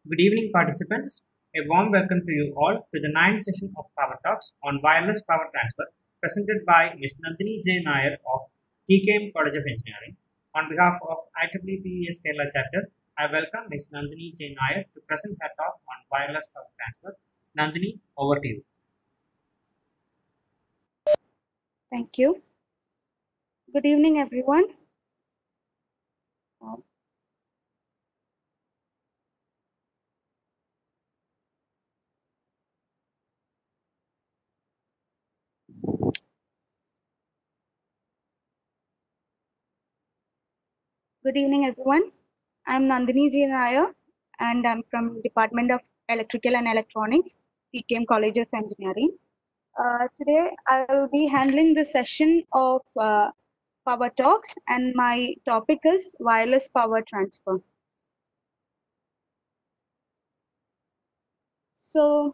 Good evening, participants. A warm welcome to you all to the ninth session of Power Talks on wireless power transfer, presented by Ms. Nandini J. Nair of TKM College of Engineering. On behalf of IEEE Kerala chapter, I welcome Ms. Nandini J. Nair to present her talk on wireless power transfer. Nandini, over to you. Thank you. Good evening, everyone. Uh, Good evening, everyone. I'm Nandini J. Nair, and I'm from Department of Electrical and Electronics, PKM College of Engineering. Today, I will be handling the session of Power Talks, and my topic is wireless power transfer. So,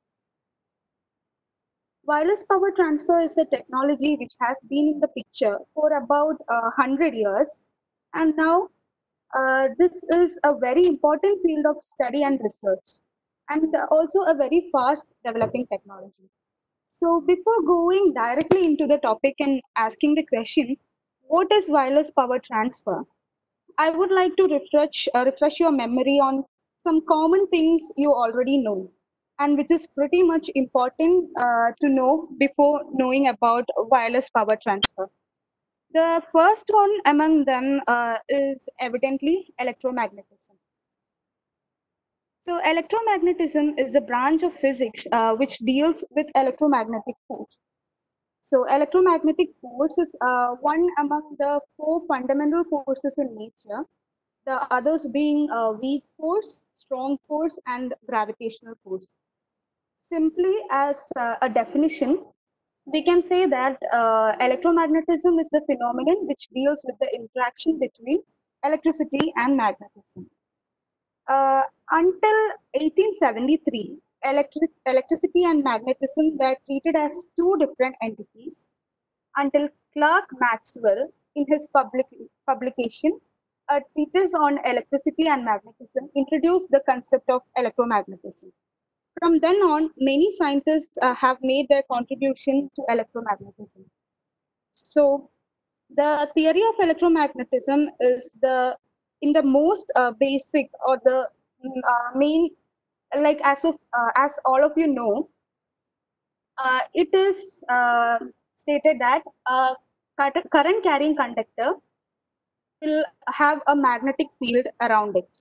wireless power transfer is a technology which has been in the picture for about 100 years, and now this is a very important field of study and research, and also a very fast developing technology. So, before going directly into the topic and asking the question, what is wireless power transfer? I would like to refresh your memory on some common things you already know, and which is pretty much important to know before knowing about wireless power transfer. The first one among them is evidently electromagnetism. So, electromagnetism is the branch of physics which deals with electromagnetic force. So, electromagnetic force is one among the four fundamental forces in nature, the others being weak force, strong force, and gravitational force. Simply as a definition, we can say that electromagnetism is the phenomenon which deals with the interaction between electricity and magnetism. Until 1873, electricity and magnetism were treated as two different entities until Clerk Maxwell, in his publication, A Treatise on Electricity and Magnetism, introduced the concept of electromagnetism. From then on, many scientists have made their contribution to electromagnetism. So, the theory of electromagnetism is the in the most basic or the main, like as all of you know, it is stated that a current carrying conductor will have a magnetic field around it.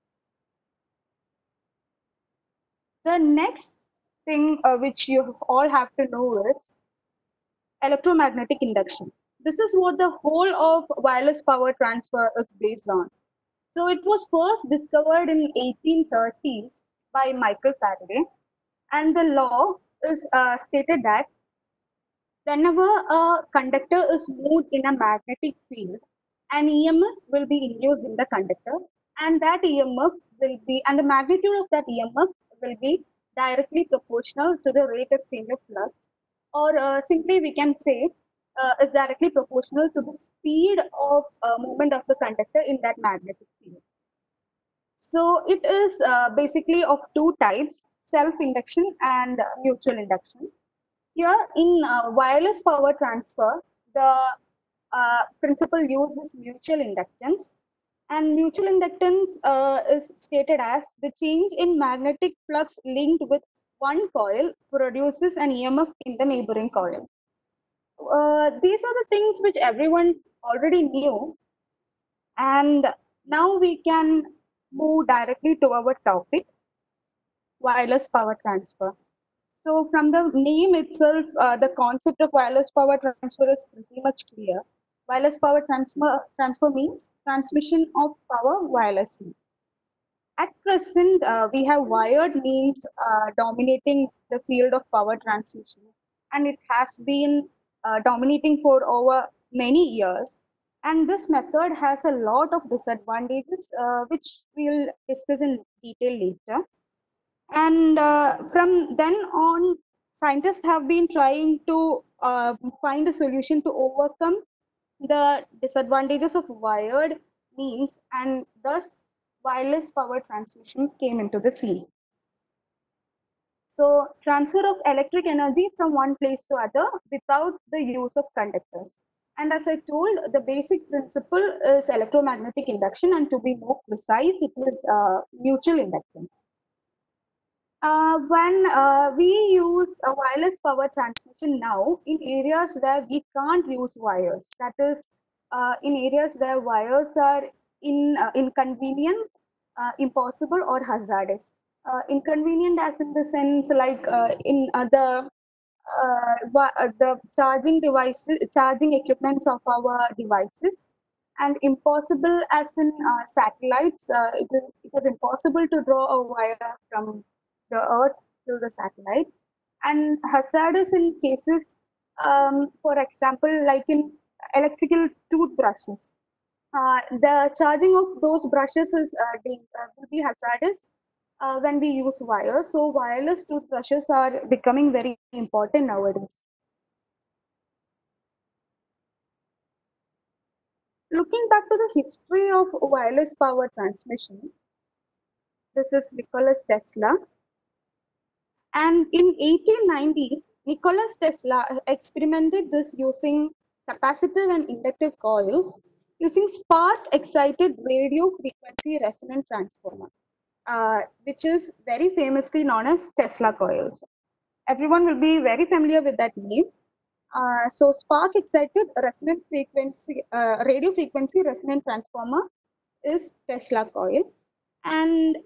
The next thing which you all have to know is electromagnetic induction. This is what the whole of wireless power transfer is based on. So it was first discovered in 1830s by Michael Faraday, and the law is stated that whenever a conductor is moved in a magnetic field, an EMF will be induced in the conductor, and that EMF will be, and the magnitude of that EMF will be directly proportional to the rate of change of flux, or simply we can say is directly proportional to the speed of movement of the conductor in that magnetic field. So it is basically of two types, self-induction and mutual induction. Here in wireless power transfer, the principle uses mutual inductance, and mutual inductance is stated as the change in magnetic flux linked with one coil produces an EMF in the neighboring coil. These are the things which everyone already knew, and now we can move directly to our topic, wireless power transfer. So, from the name itself, the concept of wireless power transfer is pretty much clear. Transfer means transmission of power wirelessly. At present, we have wired means dominating the field of power transmission, and it has been dominating for over many years. And this method has a lot of disadvantages, which we'll discuss in detail later. And from then on, scientists have been trying to find a solution to overcome the disadvantages of wired means, and thus wireless power transmission came into the scene. So transfer of electric energy from one place to other without the use of conductors. And as I told, the basic principle is electromagnetic induction, and to be more precise, it is mutual inductance. When we use a wireless power transmission now in areas where we can't use wires, that is, in areas where wires are inconvenient, impossible, or hazardous. Inconvenient, as in the sense like in other the charging devices, charging equipments of our devices, and impossible as in satellites. It is impossible to draw a wire from the Earth to the satellite, and hazardous in cases, for example, like in electrical toothbrushes. The charging of those brushes will be hazardous when we use wires. So wireless toothbrushes are becoming very important nowadays. Looking back to the history of wireless power transmission, this is Nicholas Tesla. And in 1890s, Nicholas Tesla experimented this using capacitive and inductive coils using spark excited radio frequency resonant transformer, which is very famously known as Tesla coils. Everyone will be very familiar with that name. So spark excited resonant frequency, radio frequency resonant transformer is Tesla coil, and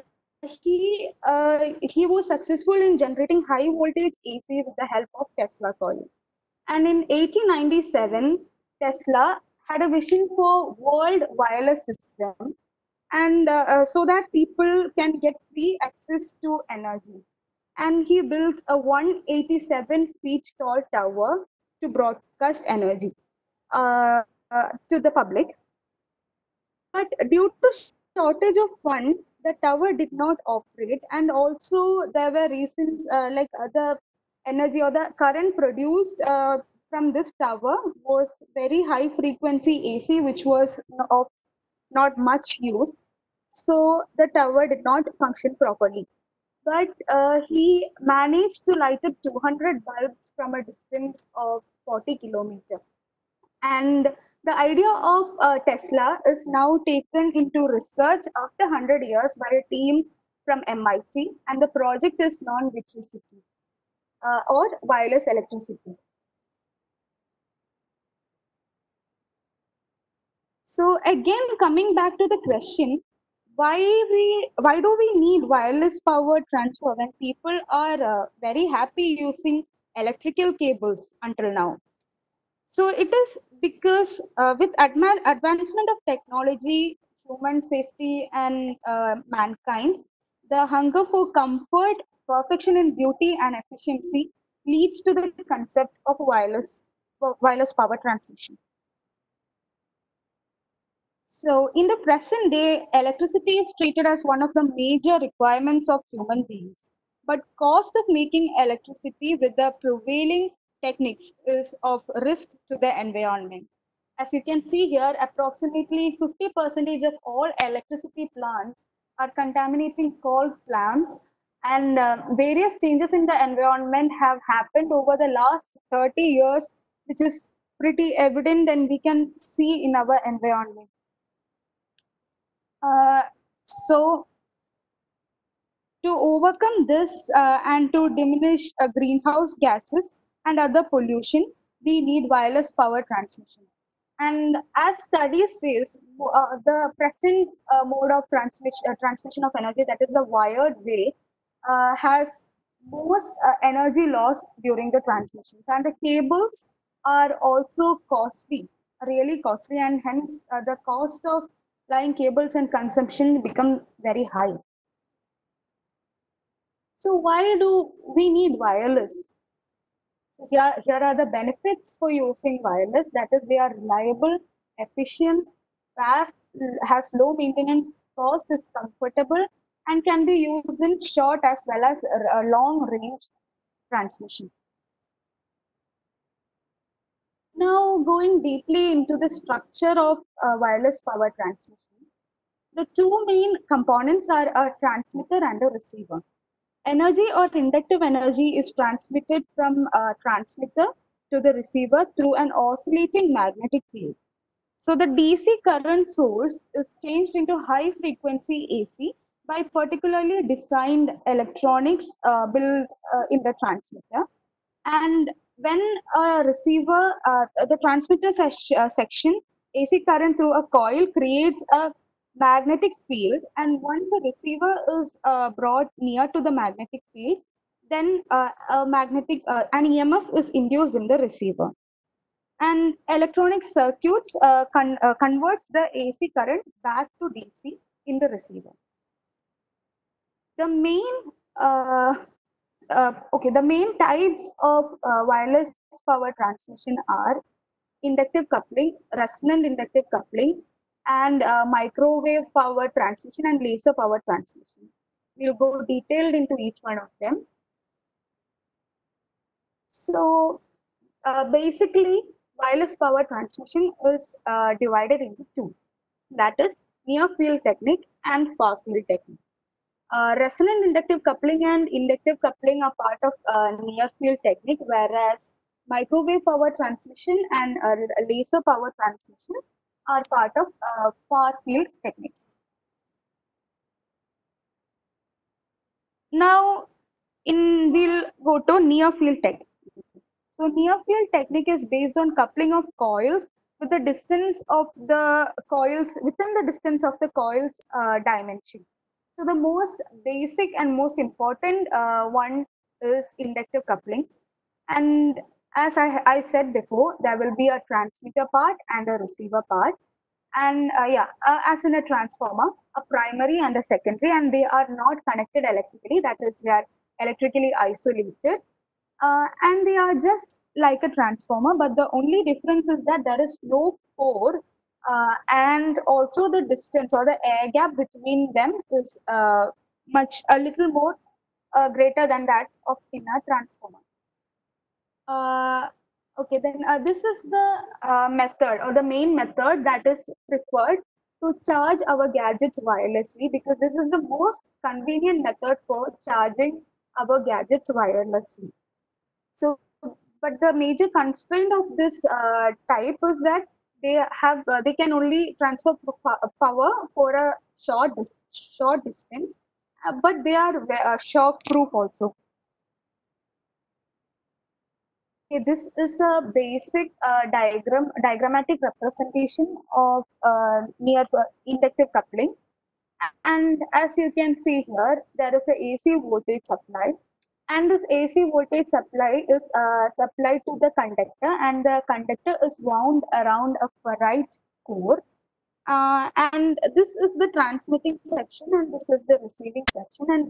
he was successful in generating high voltage AC with the help of Tesla coil. And in 1897, Tesla had a vision for world wireless system, and so that people can get free access to energy. And he built a 187 feet tall tower to broadcast energy to the public. But due to shortage of funds, the tower did not operate, and also there were reasons like the energy or the current produced from this tower was very high frequency AC, which was of not much use. So the tower did not function properly. But he managed to light up 200 bulbs from a distance of 40 kilometers. And the idea of Tesla is now taken into research after 100 years by a team from MIT, and the project is non-vitricity or wireless electricity. So again, coming back to the question, why do we need wireless power transfer when people are very happy using electrical cables until now? So it is because with advancement of technology, human safety, and mankind, the hunger for comfort, perfection in beauty, and efficiency leads to the concept of wireless power transmission. So in the present day, electricity is treated as one of the major requirements of human beings. But cost of making electricity with the prevailing techniques is of risk to the environment. As you can see here, approximately 50% of all electricity plants are contaminating coal plants, and various changes in the environment have happened over the last 30 years, which is pretty evident and we can see in our environment. Uh, so to overcome this and to diminish greenhouse gases and other pollution, we need wireless power transmission. And as studies says, the present mode of transmission of energy, that is the wired way, has most energy loss during the transmissions. And the cables are also costly, really costly, and hence the cost of line cables and consumption become very high. So why do we need wireless? So here are the benefits for using wireless. That is, they are reliable, efficient, fast, has low maintenance cost, is comfortable, and can be used in short as well as a long range transmission. Now, going deeply into the structure of wireless power transmission. The two main components are a transmitter and a receiver. Energy or inductive energy is transmitted from a transmitter to the receiver through an oscillating magnetic field. So the DC current source is changed into high frequency AC by particularly designed electronics built in the transmitter. And when a receiver, the transmitter section, AC current through a coil creates a magnetic field, and once a receiver is brought near to the magnetic field, then an EMF is induced in the receiver. And electronic circuits converts the AC current back to DC in the receiver. The main the main types of wireless power transmission are inductive coupling, resonant inductive coupling, and microwave power transmission and laser power transmission. We'll go detailed into each one of them. So basically, wireless power transmission is divided into two. That is near field technique and far field technique. Resonant inductive coupling and inductive coupling are part of near field technique, whereas microwave power transmission and laser power transmission are part of far field techniques. Now, we'll go to near field technique. So near field technique is based on coupling of coils with the distance of the coils within the distance of the coils dimension. So the most basic and most important one is inductive coupling. And as I said before, there will be a transmitter part and a receiver part. And as in a transformer, a primary and a secondary, and they are not connected electrically. That is, they are electrically isolated. And they are just like a transformer, but the only difference is that there is no core, and also the distance or the air gap between them is a little more greater than that of in a transformer. Okay, then this is the method or the main method that is preferred to charge our gadgets wirelessly, because this is the most convenient method for charging our gadgets wirelessly. So, but the major constraint of this type is that they can only transfer power for a short distance, but they are shock proof also. Okay, this is a basic diagrammatic representation of near inductive coupling. And as you can see here, there is a AC voltage supply, and this AC voltage supply is supplied to the conductor, and the conductor is wound around a ferrite core. And this is the transmitting section, and this is the receiving section, and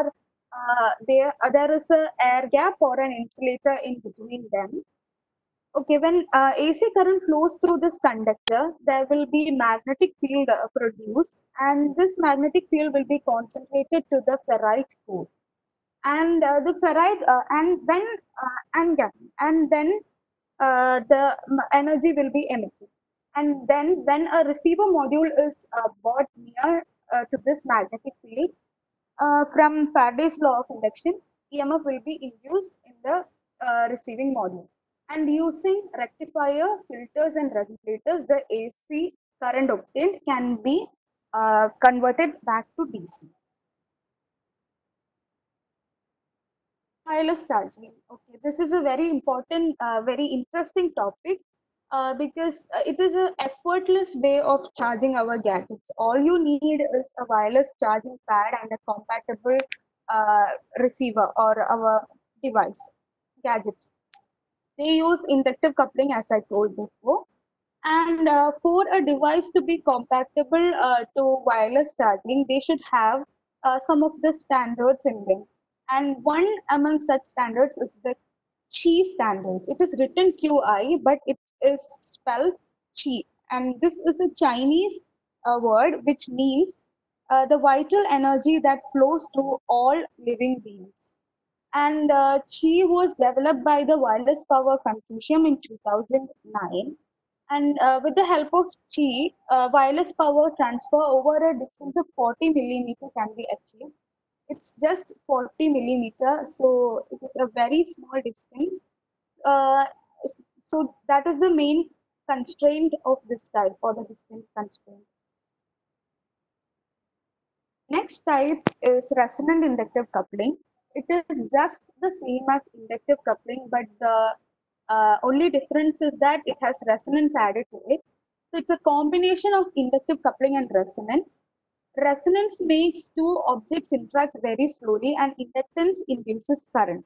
there is a air gap or an insulator in between them. Okay, when AC current flows through this conductor, there will be magnetic field produced, and this magnetic field will be concentrated to the ferrite core. And the ferrite, and then the energy will be emitted. And then when a receiver module is brought near to this magnetic field, from Faraday's law of induction, EMF will be induced in the receiving module. And using rectifier, filters, and regulators, the AC current obtained can be converted back to DC. Wireless charging. Okay, this is a very important, very interesting topic because it is an effortless way of charging our gadgets. All you need is a wireless charging pad and a compatible receiver or our device gadgets. They use inductive coupling, as I told before. And for a device to be compatible to wireless charging, they should have some of the standards in them. And one among such standards is the QI standards. It is written QI, but it is spelled Qi. And this is a Chinese word which means the vital energy that flows through all living beings. And Qi was developed by the Wireless Power Consortium in 2009. And with the help of chi, wireless power transfer over a distance of 40 millimeter can be achieved. It's just 40 millimeter, so it is a very small distance. Uh, so that is the main constraint of this type, or the distance constraint. Next type is resonant inductive coupling. It is just the same as inductive coupling, but the only difference is that it has resonance added to it. So it's a combination of inductive coupling and resonance. Resonance makes two objects interact very slowly, and inductance induces current.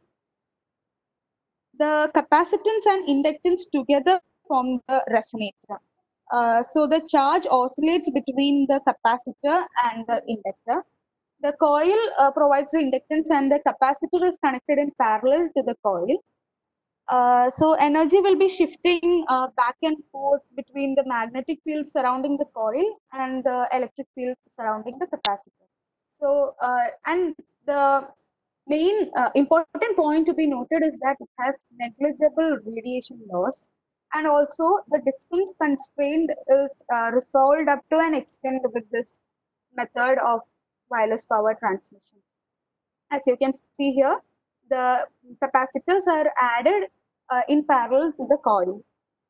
The capacitance and inductance together form the resonator. So the charge oscillates between the capacitor and the inductor. The coil provides the inductance, and the capacitor is connected in parallel to the coil. So energy will be shifting back and forth between the magnetic field surrounding the coil and the electric field surrounding the capacitor. So, and the main important point to be noted is that it has negligible radiation loss, and also the distance constraint is resolved up to an extent with this method of wireless power transmission. As you can see here, the capacitors are added in parallel to the coil.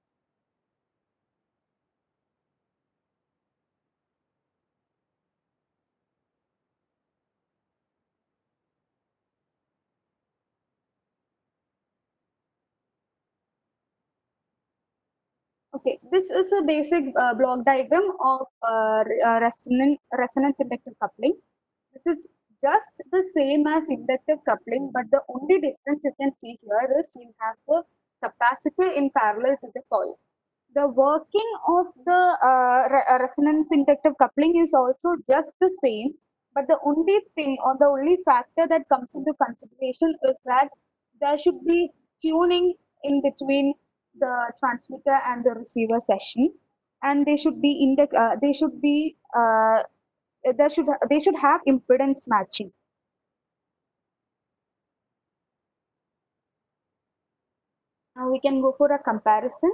Okay, this is a basic block diagram of resonance inductive coupling. This is just the same as inductive coupling, but the only difference you can see here is you have the capacitor in parallel to the coil. The working of the resonance inductive coupling is also just the same, but the only thing, or the only factor that comes into consideration is that there should be tuning in between the transmitter and the receiver session, and they should be they should have impedance matching. Now we can go for a comparison.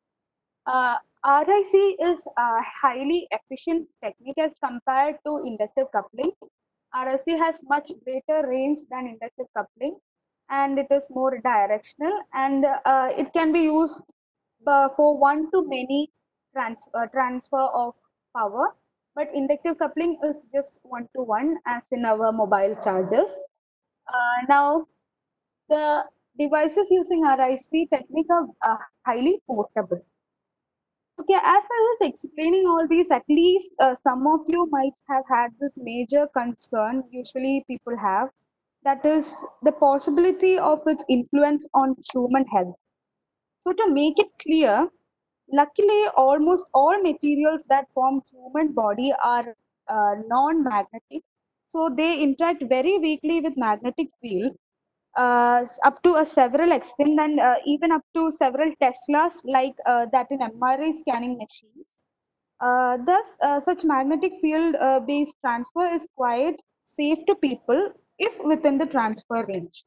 RIC is a highly efficient technique as compared to inductive coupling. RIC has much greater range than inductive coupling, and it is more directional, and it can be used for one to many transfer of power. But inductive coupling is just one to one, as in our mobile chargers. Now, the devices using RIC technique are highly portable. Okay, as I was explaining all these, at least some of you might have had this major concern, usually people have, that is the possibility of its influence on human health. So, to make it clear, luckily, almost all materials that form human body are non-magnetic, so they interact very weakly with magnetic field up to a several extent, and even up to several Teslas, like that in MRI scanning machines. Thus, such magnetic field based transfer is quite safe to people if within the transfer range.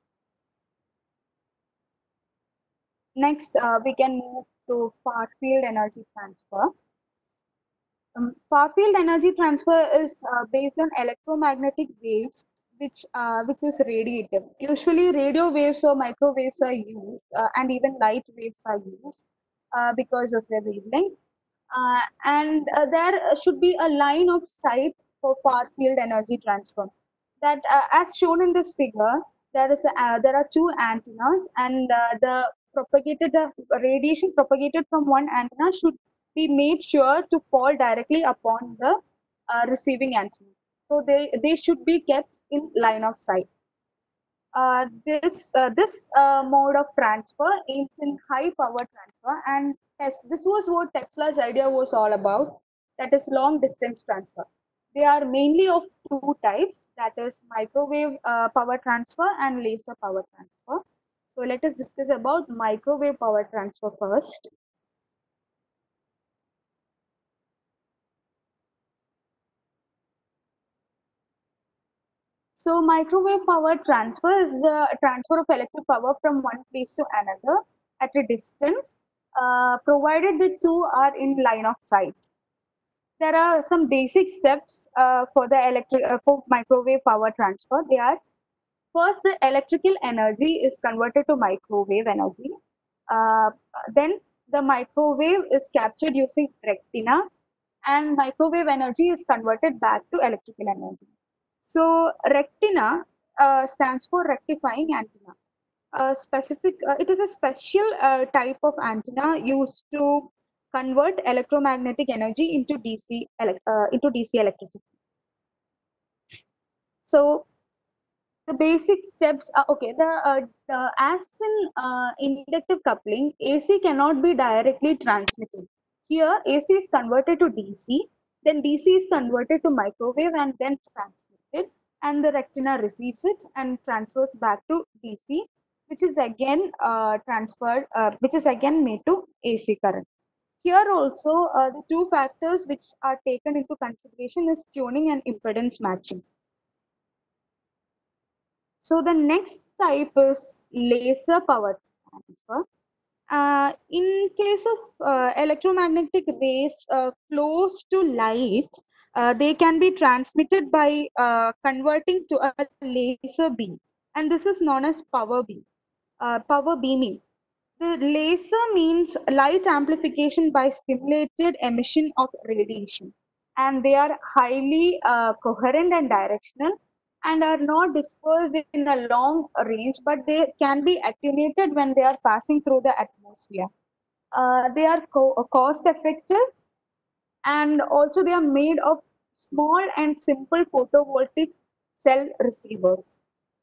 Next, we can move to far field energy transfer. Far field energy transfer is based on electromagnetic waves, which is radiative. Usually, radio waves or microwaves are used, and even light waves are used because of their wavelength. And there should be a line of sight for far field energy transfer. That, as shown in this figure, there are two antennas, and the radiation propagated from one antenna should be made sure to fall directly upon the receiving antenna. So they should be kept in line of sight. This mode of transfer aims in high power transfer, and this was what Tesla's idea was all about. That is long distance transfer. They are mainly of two types, that is microwave power transfer and laser power transfer. So let us discuss about microwave power transfer first. So microwave power transfer is the transfer of electric power from one place to another at a distance. provided the two are in line of sight. There are some basic steps for the for microwave power transfer. They are: first, the electrical energy is converted to microwave energy. Uh, then the microwave is captured using rectina, and microwave energy is converted back to electrical energy. So rectina stands for rectifying antenna. It is a special type of antenna used to convert electromagnetic energy into DC electricity. So the basic steps are okay. As in inductive coupling, AC cannot be directly transmitted. Here, AC is converted to DC, then DC is converted to microwave and then transmitted, and the rectina receives it and transfers back to DC, which is again which is again made to AC current. Here also, the two factors which are taken into consideration is tuning and impedance matching. So the next type is laser power transfer. In case of electromagnetic rays close to light, they can be transmitted by converting to a laser beam, and this is known as power beaming. The laser means light amplification by stimulated emission of radiation, and they are highly coherent and directional and are not dispersed in a long range, but they can be attenuated when they are passing through the atmosphere. They are cost effective, and also they are made of small and simple photovoltaic cell receivers.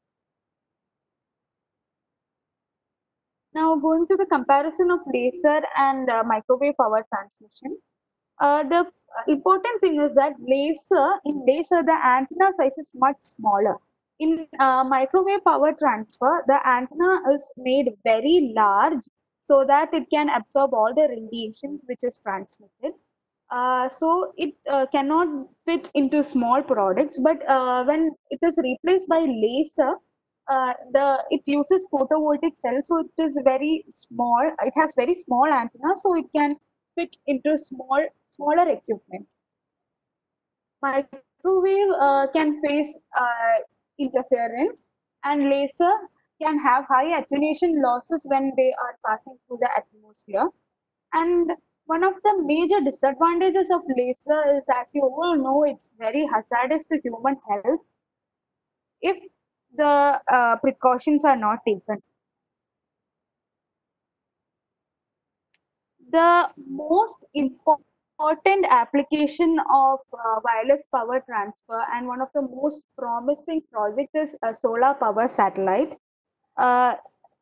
Now, going to the comparison of laser and microwave power transmission. The important thing is that in laser, the antenna size is much smaller. In microwave power transfer, the antenna is made very large so that it can absorb all the radiations which is transmitted. So it cannot fit into small products, but when it is replaced by laser, it uses photovoltaic cells, so it is very small. It has very small antenna, so it can fit into smaller equipment. Microwave can face interference, and laser can have high attenuation losses when they are passing through the atmosphere. And one of the major disadvantages of laser is, as you all know, it's very hazardous to human health if the precautions are not taken. The most important application of wireless power transfer and one of the most promising project is a solar power satellite. Uh,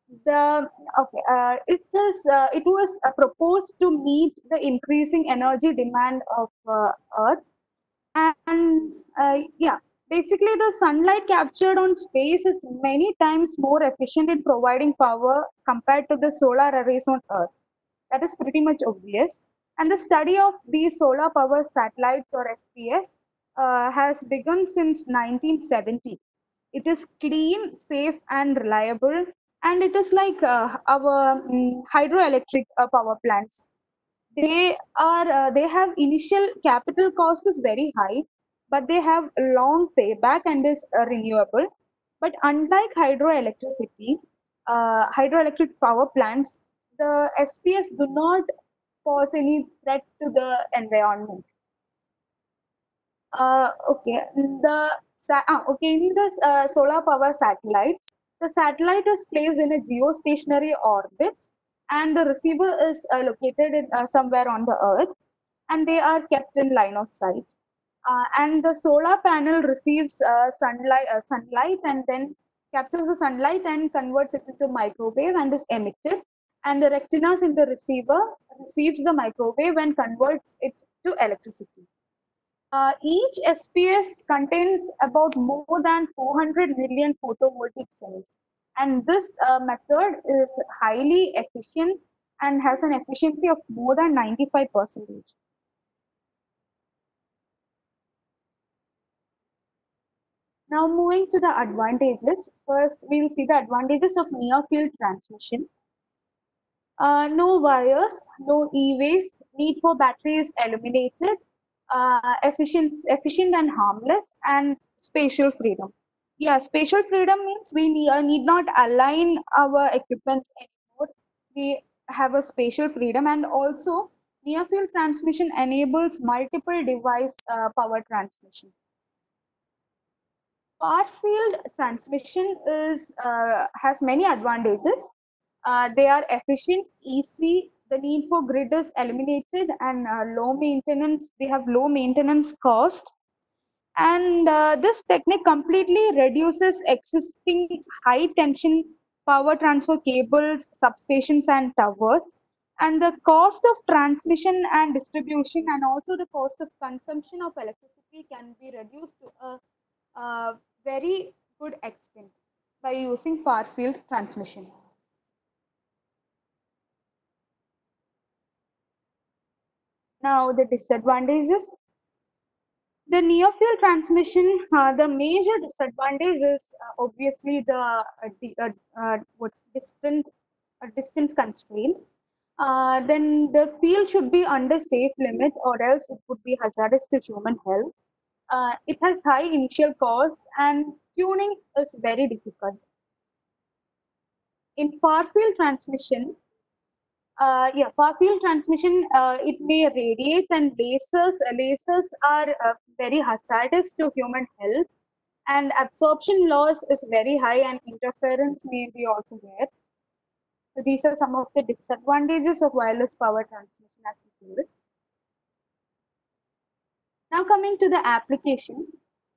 it was proposed to meet the increasing energy demand of Earth, and yeah, basically the sunlight captured on space is many times more efficient in providing power compared to the solar arrays on Earth. That is pretty much obvious. And the study of these solar power satellites, or SPS, has begun since 1970. It is clean, safe, and reliable, and it is like our hydroelectric power plants. They have initial capital cost is very high, but they have long payback and is renewable. But unlike hydroelectric power plants, the SPS do not pose any threat to the environment. In the solar power satellites, the satellite is placed in a geostationary orbit, and the receiver is located somewhere on the Earth, and they are kept in line of sight. And the solar panel receives sunlight, and then captures the sunlight and converts it into microwave and is emitted. And the retinas in the receiver receives the microwave and converts it to electricity. Each SPS contains about more than 400 million photovoltaic cells, and this method is highly efficient and has an efficiency of more than 95%. Now, moving to the advantages. First, we will see the advantages of near field transmission. No wires, no e-waste, need for battery is eliminated, efficient and harmless, and spatial freedom. Yeah, spatial freedom means we need not align our equipments anymore. We have a spatial freedom, and also near field transmission enables multiple device power transmission. Far field transmission is has many advantages. They are efficient, easy. The need for grid is eliminated, and low maintenance. They have low maintenance cost, and this technique completely reduces existing high tension power transfer cables, substations, and towers. And the cost of transmission and distribution, and also the cost of consumption of electricity, can be reduced to a very good extent by using far field transmission. Now, the disadvantages. The near field transmission, the major disadvantage is obviously what distance constraint. Then the field should be under safe limit, or else it would be hazardous to human health. It has high initial cost, and tuning is very difficult. In far field transmission, far field transmission, it may radiate, and lasers are very hazardous to human health, and absorption loss is very high, and interference may be also there. So these are some of the disadvantages of wireless power transmission as we feel it. Now coming to the applications,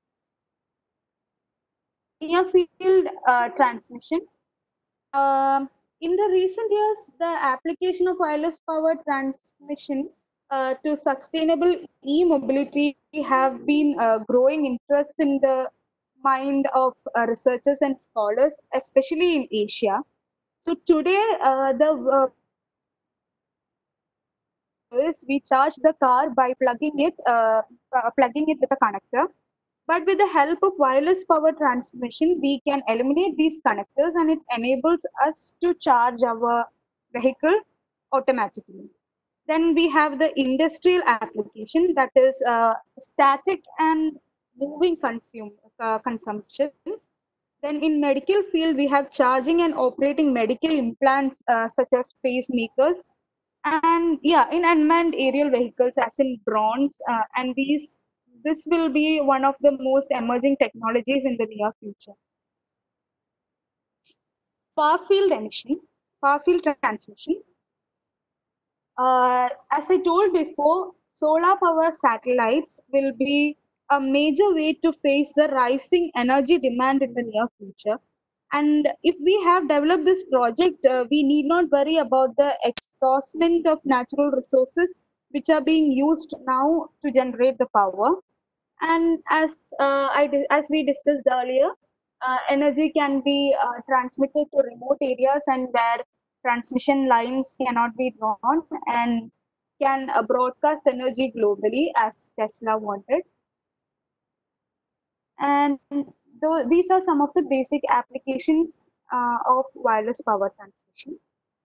near field transmission. Um, in the recent years, the application of wireless power transmission to sustainable e-mobility have been growing interest in the mind of researchers and scholars, especially in Asia. So today, the is we charge the car by plugging it with a connector. But with the help of wireless power transmission, we can eliminate these connectors, and it enables us to charge our vehicle automatically. Then we have the industrial application, that is static and moving consumptions. Then in medical field, we have charging and operating medical implants such as pacemakers, and yeah, in unmanned aerial vehicles as in drones, and this will be one of the most emerging technologies in the near future. Far field emission, far field transmission. As I told before, solar power satellites will be a major way to face the rising energy demand in the near future. And if we have developed this project, we need not worry about the exhaustment of natural resources which are being used now to generate the power. And as we discussed earlier, energy can be transmitted to remote areas and where transmission lines cannot be drawn, and can broadcast energy globally as Tesla wanted. And these are some of the basic applications of wireless power transmission.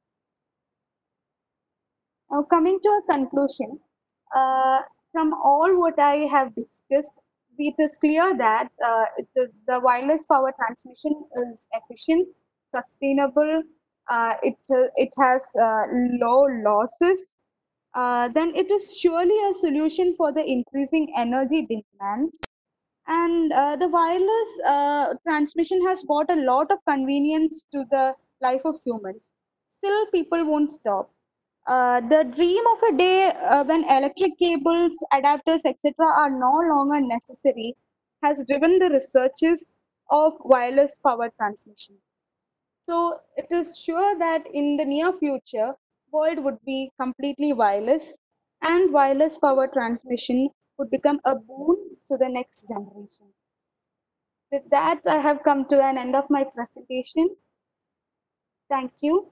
Now, coming to a conclusion, from all what I have discussed, it is clear that the wireless power transmission is efficient, sustainable, it has low losses. Then it is surely a solution for the increasing energy demands. And the wireless transmission has brought a lot of convenience to the life of humans. Still, people won't stop. The dream of a day when electric cables, adapters, etc., are no longer necessary has driven the researches of wireless power transmission. So it is sure that in the near future, world would be completely wireless, and wireless power transmission would become a boon to the next generation. With that, I have come to an end of my presentation. Thank you.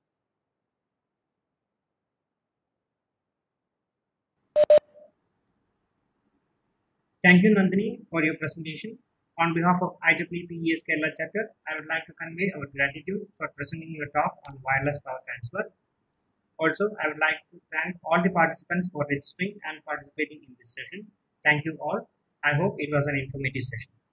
Thank you, Nandini, for your presentation. On behalf of IEEE ES Kerala chapter, I would like to convey our gratitude for presenting your talk on wireless power transfer. Also, I would like to thank all the participants for registering and participating in this session. Thank you all. I hope it was an informative session.